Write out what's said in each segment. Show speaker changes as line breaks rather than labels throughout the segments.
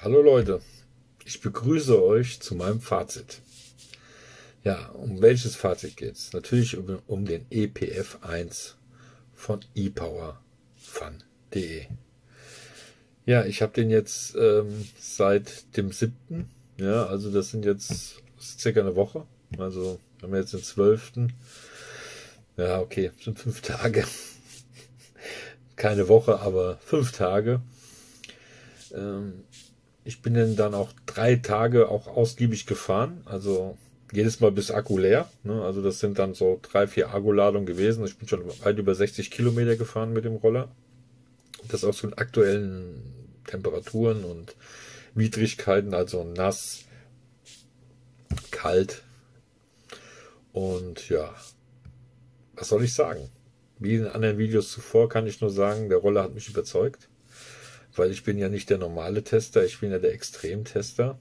Hallo Leute, ich begrüße euch zu meinem Fazit. Ja, um welches Fazit geht's? Natürlich um den EPF1 von ePowerFun.de. Ja, ich habe den jetzt seit dem 7. Ja, also das sind jetzt circa eine Woche. Also wir haben jetzt den 12. Ja, okay, sind 5 Tage. Keine Woche, aber 5 Tage. Ich bin dann auch 3 Tage auch ausgiebig gefahren. Also jedes Mal bis Akku leer. Ne? Also das sind dann so 3, 4 Akkuladungen gewesen. Ich bin schon weit über 60 Kilometer gefahren mit dem Roller. Das auch zu den aktuellen Temperaturen und Widrigkeiten, also nass, kalt. Und ja, was soll ich sagen? Wie in anderen Videos zuvor kann ich nur sagen, der Roller hat mich überzeugt. Weil ich bin ja nicht der normale Tester, ich bin ja der Extremtester.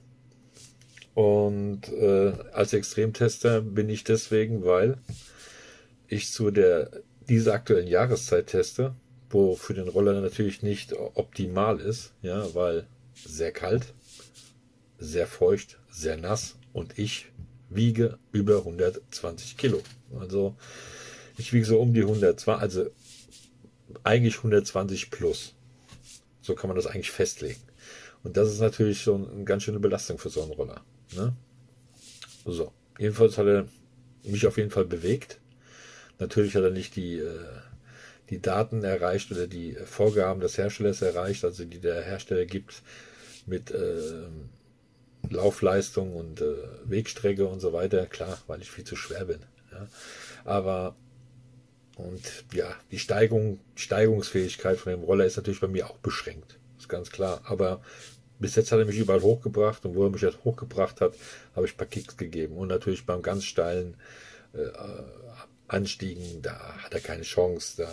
Und als Extremtester bin ich deswegen, weil ich dieser aktuellen Jahreszeit teste, wo für den Roller natürlich nicht optimal ist, ja, weil sehr kalt, sehr feucht, sehr nass und ich wiege über 120 Kilo. Also ich wiege so um die 120, also eigentlich 120 plus. So kann man das eigentlich festlegen. Und das ist natürlich schon eine ganz schöne Belastung für so einen Roller. Ne? So, jedenfalls hat er mich auf jeden Fall bewegt. Natürlich hat er nicht die Daten erreicht oder die Vorgaben des Herstellers erreicht, also die der Hersteller gibt mit Laufleistung und Wegstrecke und so weiter. Klar, weil ich viel zu schwer bin. Ja. Aber und ja, die Steigungsfähigkeit von dem Roller ist natürlich bei mir auch beschränkt. Ist ganz klar. Aber bis jetzt hat er mich überall hochgebracht und wo er mich jetzt hochgebracht hat, habe ich ein paar Kicks gegeben. Und natürlich beim ganz steilen Anstiegen, da hat er keine Chance.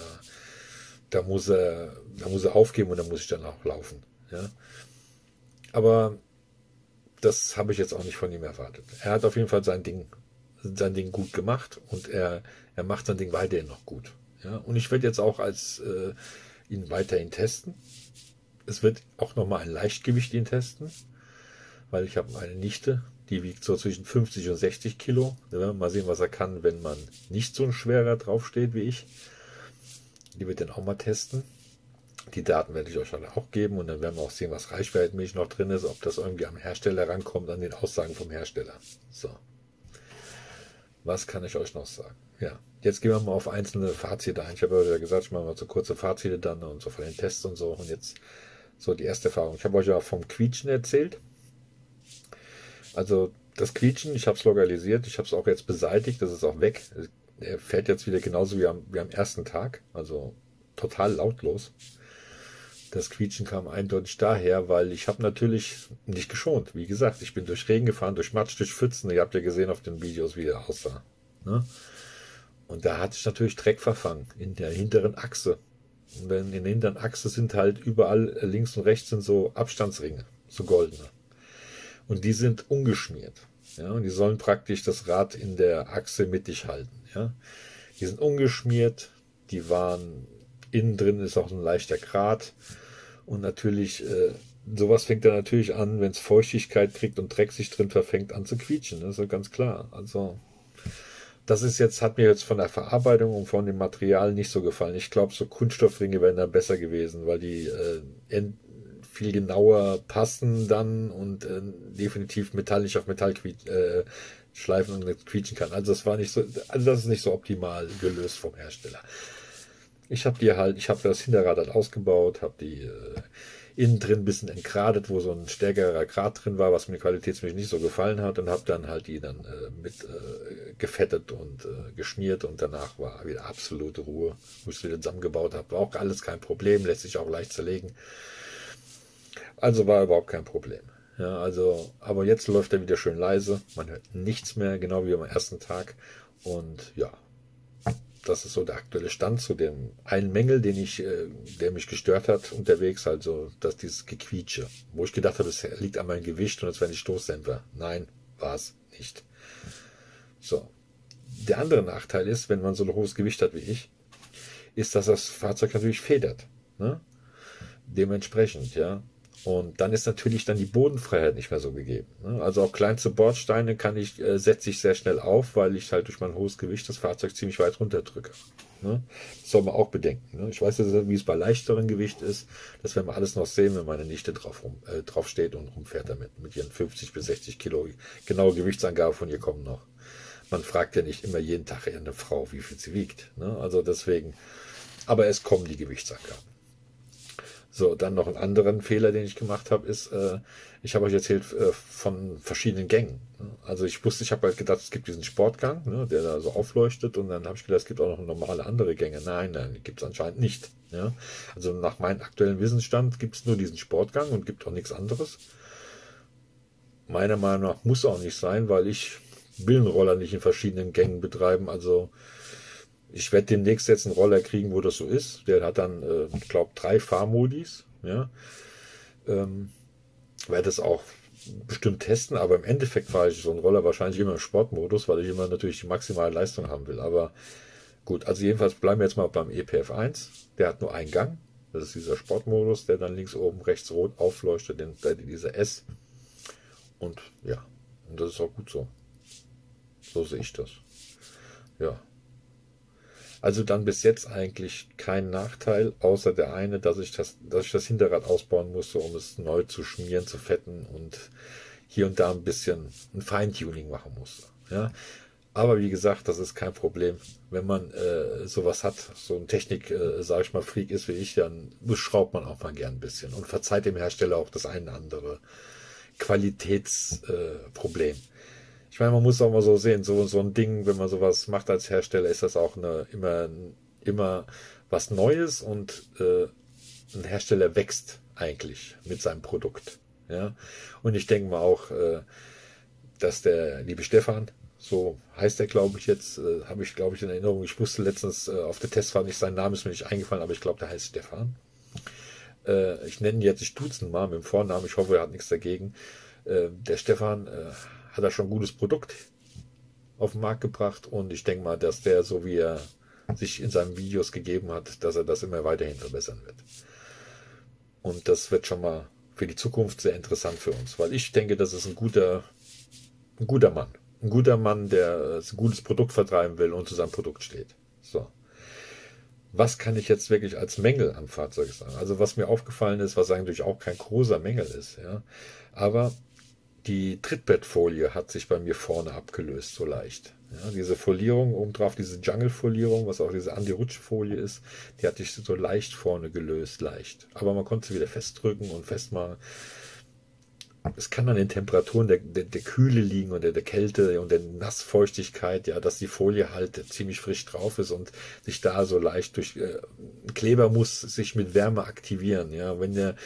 Da muss er aufgeben und da muss ich dann auch laufen. Ja. Aber das habe ich jetzt auch nicht von ihm erwartet. Er hat auf jeden Fall sein Ding gut gemacht und er macht sein Ding weiterhin noch gut. Ja, und ich werde jetzt auch ihn weiterhin testen. Es wird auch nochmal ein Leichtgewicht ihn testen, weil ich habe eine Nichte, die wiegt so zwischen 50 und 60 Kilo. Ja, mal sehen, was er kann, wenn man nicht so ein schwerer draufsteht wie ich. Die wird dann auch mal testen. Die Daten werde ich euch dann auch geben und dann werden wir auch sehen, was reichweitenmäßig noch drin ist, ob das irgendwie am Hersteller rankommt, an den Aussagen vom Hersteller. So. Was kann ich euch noch sagen? Ja, jetzt gehen wir mal auf einzelne Fazite ein. Ich habe ja gesagt, ich mache mal so kurze Fazite dann und so von den Tests und so. Und jetzt so die erste Erfahrung. Ich habe euch ja vom Quietschen erzählt. Also das Quietschen, ich habe es lokalisiert, ich habe es auch jetzt beseitigt, das ist auch weg. Er fährt jetzt wieder genauso wie am ersten Tag, also total lautlos. Das Quietschen kam eindeutig daher, weil ich habe natürlich nicht geschont. Wie gesagt, ich bin durch Regen gefahren, durch Matsch, durch Pfützen. Ihr habt ja gesehen auf den Videos, wie er aussah. Ne? Und da hatte ich natürlich Dreck verfangen in der hinteren Achse. Und in der hinteren Achse sind halt überall links und rechts sind so Abstandsringe, so goldene. Und die sind ungeschmiert. Ja, und die sollen praktisch das Rad in der Achse mittig halten. Ja. Die sind ungeschmiert, die waren innen drin ist auch ein leichter Grat. Und natürlich, sowas fängt dann natürlich an, wenn es Feuchtigkeit kriegt und Dreck sich drin verfängt, an zu quietschen. Das ist ja ganz klar. Also, hat mir jetzt von der Verarbeitung und von dem Material nicht so gefallen. Ich glaube, so Kunststoffringe wären da besser gewesen, weil die viel genauer passen dann und definitiv Metall nicht auf Metall schleifen und quietschen kann. Also das ist nicht so optimal gelöst vom Hersteller. Ich habe das Hinterrad halt ausgebaut, habe die innen drin ein bisschen entgradet, wo so ein stärkerer Grat drin war, was mir qualitätsmäßig nicht so gefallen hat und habe dann halt die dann mit gefettet und geschmiert und danach war wieder absolute Ruhe, wo ich es wieder zusammengebaut habe. War auch alles kein Problem, lässt sich auch leicht zerlegen. Also war überhaupt kein Problem. Ja, also, aber jetzt läuft er wieder schön leise, man hört nichts mehr, genau wie am ersten Tag und ja, das ist so der aktuelle Stand zu dem einen Mängel, der mich gestört hat unterwegs, also dass dieses Gequietsche, wo ich gedacht habe, es liegt an meinem Gewicht und es wären die Stoßdämpfer. Nein, war es nicht. So. Der andere Nachteil ist, wenn man so ein hohes Gewicht hat wie ich, ist, dass das Fahrzeug natürlich federt. Ne? Dementsprechend, ja. Und dann ist natürlich dann die Bodenfreiheit nicht mehr so gegeben. Ne? Also auch kleinste Bordsteine setze ich sehr schnell auf, weil ich halt durch mein hohes Gewicht das Fahrzeug ziemlich weit runterdrücke. Ne? Das soll man auch bedenken. Ne? Ich weiß jetzt, wie es bei leichterem Gewicht ist. Das werden wir alles noch sehen, wenn meine Nichte drauf steht und rumfährt damit. Mit ihren 50 bis 60 Kilo. Genaue Gewichtsangabe von ihr kommen noch. Man fragt ja nicht immer jeden Tag eine Frau, wie viel sie wiegt. Ne? Also deswegen, aber es kommen die Gewichtsangaben. So, dann noch einen anderen Fehler, den ich gemacht habe, ist, ich habe euch erzählt von verschiedenen Gängen. Also ich habe halt gedacht, es gibt diesen Sportgang, ne, der da so aufleuchtet, und dann habe ich gedacht, es gibt auch noch normale andere Gänge. Nein, die gibt es anscheinend nicht. Ja? Also nach meinem aktuellen Wissensstand gibt es nur diesen Sportgang und gibt auch nichts anderes. Meiner Meinung nach muss auch nicht sein, weil ich will einen Roller nicht in verschiedenen Gängen betreiben. Also ich werde demnächst jetzt einen Roller kriegen, wo das so ist. Der hat dann, ich glaube, 3 Fahrmodis. Ja? Werde es auch bestimmt testen, aber im Endeffekt fahre ich so einen Roller wahrscheinlich immer im Sportmodus, weil ich immer natürlich die maximale Leistung haben will. Aber gut, also jedenfalls bleiben wir jetzt mal beim EPF 1. Der hat nur einen Gang. Das ist dieser Sportmodus, der dann links oben rechts rot aufleuchtet, dieser S. Und ja, und das ist auch gut so. So sehe ich das. Ja. Also dann bis jetzt eigentlich kein Nachteil, außer der eine, dass ich das Hinterrad ausbauen musste, um es neu zu schmieren, zu fetten und hier und da ein bisschen ein Feintuning machen musste. Ja. Aber wie gesagt, das ist kein Problem. Wenn man sowas hat, so ein Technik, sage ich mal, Freak ist wie ich, dann beschraubt man auch mal gern ein bisschen und verzeiht dem Hersteller auch das eine oder andere Qualitätsproblem. Ich meine, man muss auch mal so sehen, so ein Ding, wenn man sowas macht als Hersteller, ist das auch immer was Neues, und ein Hersteller wächst eigentlich mit seinem Produkt. Ja? Und ich denke mal auch, dass der liebe Stefan, so heißt er, glaube ich jetzt, habe ich, glaube ich, in Erinnerung, ich wusste letztens auf der Testfahrt nicht, sein Name ist mir nicht eingefallen, aber ich glaube, der heißt Stefan. Ich nenne ihn jetzt, ich tut's ihn mal mit dem Vornamen, ich hoffe, er hat nichts dagegen. Der Stefan hat er schon ein gutes Produkt auf den Markt gebracht, und ich denke mal, dass der, so wie er sich in seinen Videos gegeben hat, dass er das immer weiterhin verbessern wird. Und das wird schon mal für die Zukunft sehr interessant für uns, weil ich denke, das ist ein guter Mann. Ein guter Mann, der ein gutes Produkt vertreiben will und zu seinem Produkt steht. So. Was kann ich jetzt wirklich als Mängel am Fahrzeug sagen? Also was mir aufgefallen ist, was eigentlich auch kein großer Mängel ist, ja, aber die Trittbettfolie hat sich bei mir vorne abgelöst, so leicht. Ja, diese Folierung obendrauf, diese Jungle-Folierung, was auch diese Anti-Rutsch-Folie ist, die hat sich so leicht vorne gelöst, leicht. Aber man konnte sie wieder festdrücken und festmachen. Es kann an den Temperaturen der Kühle liegen und der Kälte und der Nassfeuchtigkeit, ja, dass die Folie halt ziemlich frisch drauf ist und sich da so leicht durch ein Kleber muss sich mit Wärme aktivieren, ja, wenn der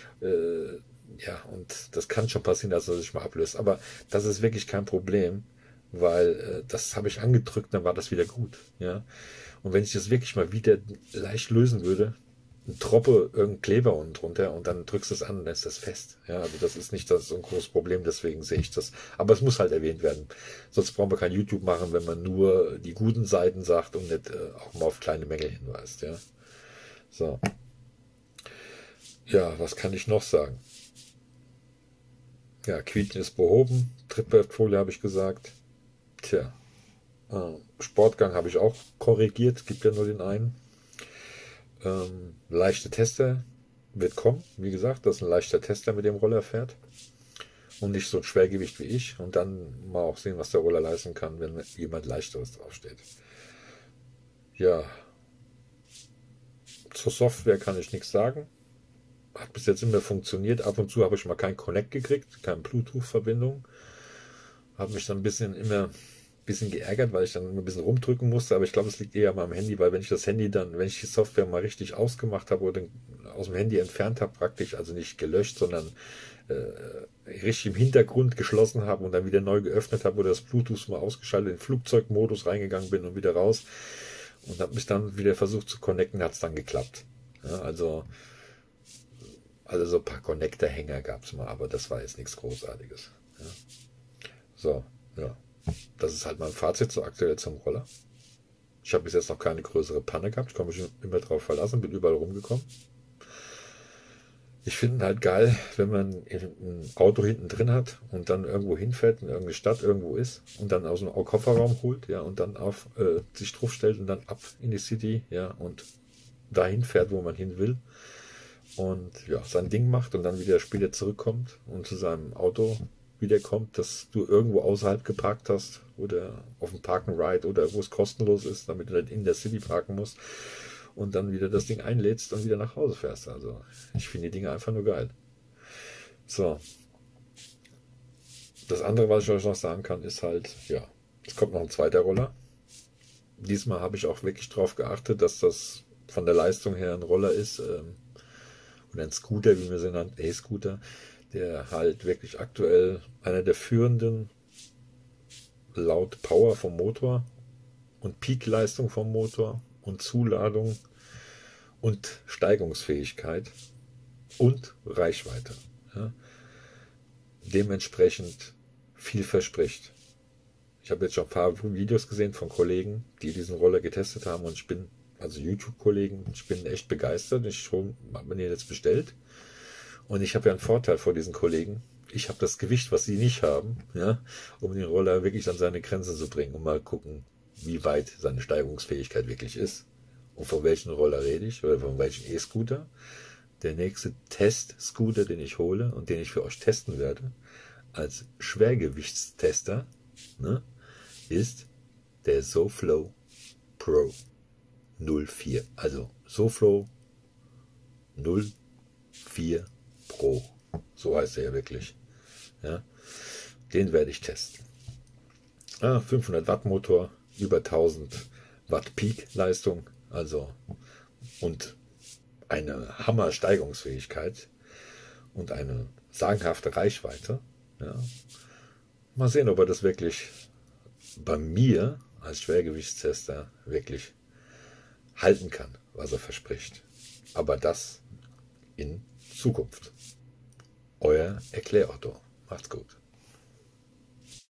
ja, und das kann schon passieren, dass er sich mal ablöst. Aber das ist wirklich kein Problem, weil das habe ich angedrückt, dann war das wieder gut. Ja? Und wenn ich das wirklich mal wieder leicht lösen würde, ein Tropfe irgendein Kleber unten drunter und dann drückst du es an und dann ist das fest. Ja, also das ist nicht so ein großes Problem, deswegen sehe ich das. Aber es muss halt erwähnt werden. Sonst brauchen wir kein YouTube machen, wenn man nur die guten Seiten sagt und nicht auch mal auf kleine Mängel hinweist. Ja, so. Ja, was kann ich noch sagen? Ja, Quietschen ist behoben. Trittbrettfolie habe ich gesagt. Tja, Sportgang habe ich auch korrigiert. Gibt ja nur den einen. Leichte Tester wird kommen. Wie gesagt, dass ein leichter Tester mit dem Roller fährt. Und nicht so ein Schwergewicht wie ich. Und dann mal auch sehen, was der Roller leisten kann, wenn jemand Leichteres draufsteht. Ja. Zur Software kann ich nichts sagen. Hat bis jetzt immer funktioniert. Ab und zu habe ich mal keinen Connect gekriegt, keine Bluetooth-Verbindung. Habe mich dann immer ein bisschen geärgert, weil ich dann ein bisschen rumdrücken musste. Aber ich glaube, es liegt eher mal am Handy, weil wenn ich die Software mal richtig ausgemacht habe oder aus dem Handy entfernt habe, praktisch, also nicht gelöscht, sondern richtig im Hintergrund geschlossen habe und dann wieder neu geöffnet habe oder das Bluetooth mal ausgeschaltet, in den Flugzeugmodus reingegangen bin und wieder raus und habe mich dann wieder versucht zu connecten, hat es dann geklappt. Ja, also so ein paar Connector-Hänger gab es mal, aber das war jetzt nichts Großartiges. Ja. So, ja. Das ist halt mein Fazit so aktuell zum Roller. Ich habe bis jetzt noch keine größere Panne gehabt. Ich kann mich immer drauf verlassen, bin überall rumgekommen. Ich finde ihn halt geil, wenn man ein Auto hinten drin hat und dann irgendwo hinfährt, in irgendeine Stadt irgendwo ist und dann aus dem Kofferraum holt, ja, und dann auf sich draufstellt und dann ab in die City, ja, und dahin fährt, wo man hin will und ja, sein Ding macht und dann wieder später zurückkommt und zu seinem Auto wiederkommt, dass du irgendwo außerhalb geparkt hast oder auf dem Park and Ride oder wo es kostenlos ist, damit du nicht in der City parken musst und dann wieder das Ding einlädst und wieder nach Hause fährst. Also ich finde die Dinge einfach nur geil. So, das andere, was ich euch noch sagen kann, ist halt, ja, es kommt noch ein zweiter Roller. Diesmal habe ich auch wirklich darauf geachtet, dass das von der Leistung her ein Roller ist, oder ein Scooter, wie wir sie nennen, E-Scooter, der halt wirklich aktuell einer der führenden laut Power vom Motor und Peakleistung vom Motor und Zuladung und Steigungsfähigkeit und Reichweite. Ja, dementsprechend viel verspricht. Ich habe jetzt schon ein paar Videos gesehen von Kollegen, die diesen Roller getestet haben und ich bin, also YouTube-Kollegen, ich bin echt begeistert. Ich habe mir den jetzt bestellt und ich habe ja einen Vorteil vor diesen Kollegen. Ich habe das Gewicht, was sie nicht haben, ja, um den Roller wirklich an seine Grenzen zu bringen und mal gucken, wie weit seine Steigungsfähigkeit wirklich ist. Und von welchem Roller rede ich oder von welchem E-Scooter. Der nächste Test-Scooter, den ich hole und den ich für euch testen werde, als Schwergewichtstester, ne, ist der SoFlo Pro 04. Also SoFlo 04 Pro. So heißt er ja wirklich. Ja, den werde ich testen. 500 Watt Motor, über 1000 Watt Peak Leistung, also und eine Hammer Steigungsfähigkeit und eine sagenhafte Reichweite. Ja. Mal sehen, ob er das wirklich bei mir als Schwergewichtstester wirklich halten kann, was er verspricht. Aber das in Zukunft. Euer Erklärautor. Macht's gut.